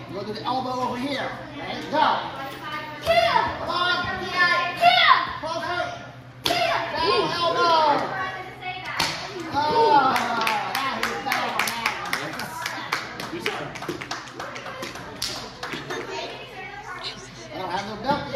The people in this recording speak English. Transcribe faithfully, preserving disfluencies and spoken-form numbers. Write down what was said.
Go to the elbow over here. Ready? Go. Kill. Come on. Kill. Closer. Kill. Down, elbow. Oh, now he's down. I don't have no belt.